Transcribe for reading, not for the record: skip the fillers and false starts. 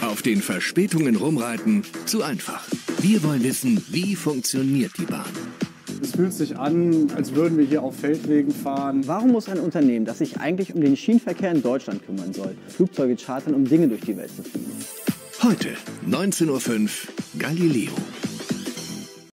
Auf den Verspätungen rumreiten, zu einfach. Wir wollen wissen, wie funktioniert die Bahn? Es fühlt sich an, als würden wir hier auf Feldwegen fahren. Warum muss ein Unternehmen, das sich eigentlich um den Schienenverkehr in Deutschland kümmern soll, Flugzeuge chartern, um Dinge durch die Welt zu fliegen? Heute, 19:05 Uhr, Galileo.